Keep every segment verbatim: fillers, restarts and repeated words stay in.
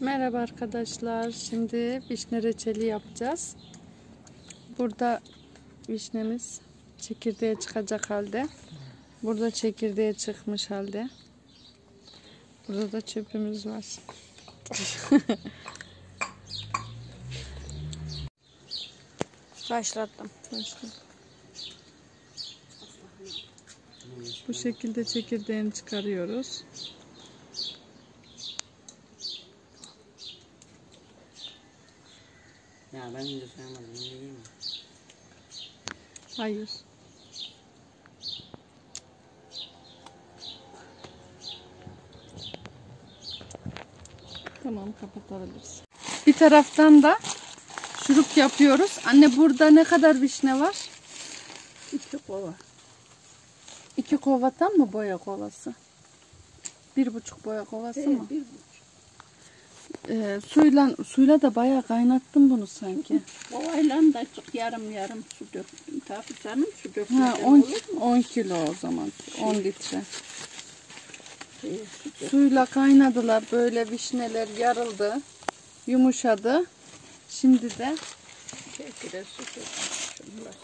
Merhaba arkadaşlar. Şimdi vişne reçeli yapacağız. Burada vişnemiz çekirdeğe çıkacak halde. Burada çekirdeğe çıkmış halde. Burada da çöpümüz var. Başlattım. Başladım. Bu şekilde çekirdeğini çıkarıyoruz. Ya ben önce sayamadım. Ne diyeyim mi? Hayır. Tamam, kapatabiliriz. Bir taraftan da şurup yapıyoruz. Anne, burada ne kadar vişne var? İki kova. İki kovadan mı boya kovası? Bir buçuk boya kovası Ee, mı? bir buçuk. Ee, suyla suyla da bayağı kaynattım bunu sanki. Kovayla da çok yarım yarım su döktüm. Tabii canım su Ha, dökmeden on, olur mu? on kilo o zaman. on litre. Ee, su dök. Suyla kaynadılar. Böyle vişneler yarıldı. Yumuşadı. Şimdi de Şekilde su döktüm.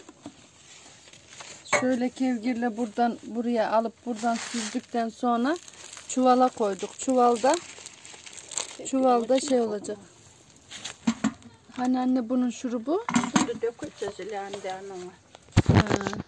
şöyle kevgirle buradan buraya alıp buradan süzdükten sonra çuvala koyduk. Çuvalda çuvalda şey olacak. Hani anne bunun şurubu? Şimdi dökeceğiz ileride anama. Ha.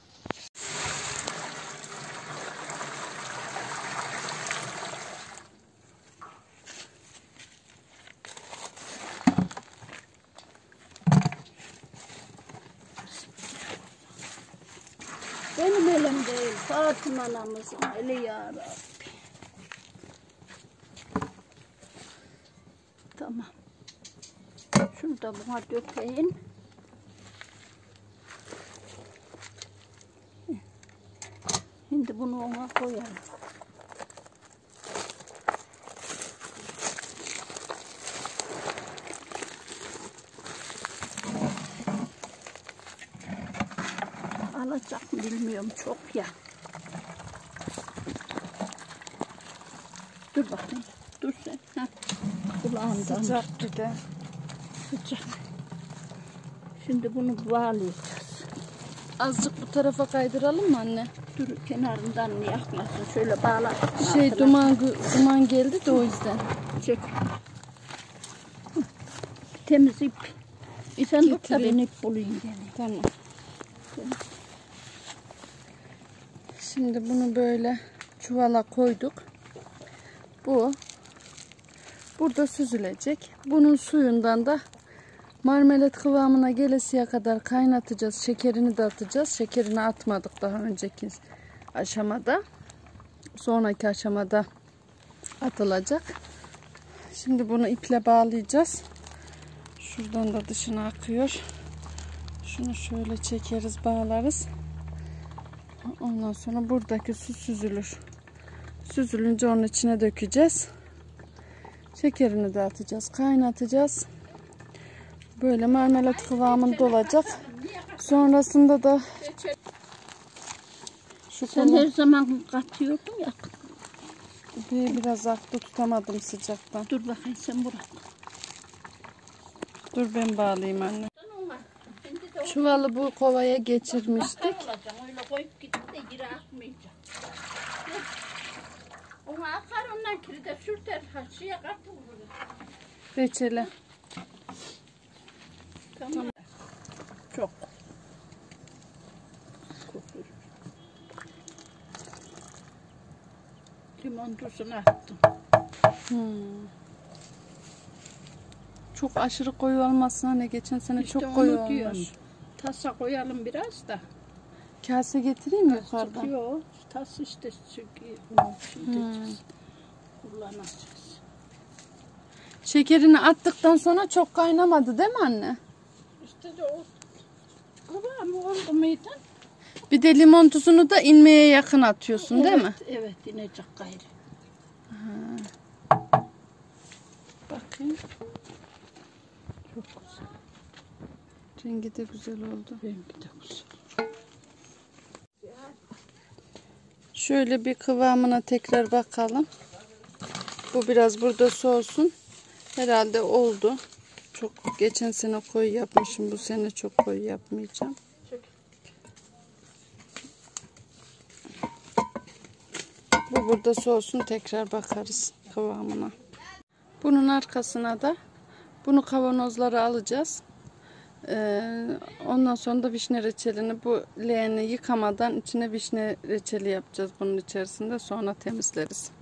Benim elim değil. Fatıma anamızın eli yarabbi. Tamam. Şunu da buna dökeyim. Şimdi bunu ona koyalım. Alacak mı bilmiyorum, çok ya. Dur bakayım. Dur sen. Heh. Kulağından. Sıcak bir de. Sıcak. Şimdi bunu bağlayacağız. Azıcık bu tarafa kaydıralım mı anne? Dur kenarından yakmasın. Şöyle bağla. Şey Altına duman duman geldi de o yüzden. çek. Hı. Temiz ip. E sen tut da Getireyim. ben ip bulayım gene. Tamam. Şimdi bunu böyle çuvala koyduk. Bu burada süzülecek. Bunun suyundan da marmelat kıvamına gelesiye kadar kaynatacağız. Şekerini de atacağız. Şekerini atmadık daha önceki aşamada. Sonraki aşamada atılacak. Şimdi bunu iple bağlayacağız. Şuradan da dışına akıyor. Şunu şöyle çekeriz, bağlarız. Ondan sonra buradaki su süzülür. Süzülünce onun içine dökeceğiz. Şekerini de atacağız. Kaynatacağız. Böyle marmelat kıvamında olacak. Sonrasında da şu Sen konu her zaman katıyordun ya. bir biraz aktı, tutamadım sıcaktan. Dur bakayım sen bırak. Dur ben bağlayayım anne. Çuvalı bu kovaya geçirmiştik. Öyle koyup gitti de yere atmayacak. Ona akar ondan kiri de sürter. Şuraya katıl burada. Reçeli. Tamam. Çok. Kokuyor. Limon tuzunu attım. Hmm. Çok aşırı koyu olmasın anne. Geçen sene İşte çok koyu onu olmuş. diyorum. Tasa koyalım biraz da. Kase getireyim mi yukarıdan? Çıkıyor. Tas işte çıkıyor. Bunu şimdi Hmm. kullanacağız. Şekerini attıktan sonra çok kaynamadı değil mi anne? İşte de o kıvamı oldu muydu? Bir de limon tuzunu da inmeye yakın atıyorsun değil mi? Evet, inecek gayrı. Bakayım. Çok güzel. Rengi de güzel oldu. Rengi de güzel. Şöyle bir kıvamına tekrar bakalım. Bu biraz burada soğusun. Herhalde oldu. Çok geçen sene koyu yapmışım. Bu sene çok koyu yapmayacağım. Bu burada soğusun, tekrar bakarız kıvamına. Bunun arkasına da bunu kavanozlara alacağız. Ee, ondan sonra da vişne reçelini, bu leğeni yıkamadan içine vişne reçeli yapacağız bunun içerisinde, sonra temizleriz.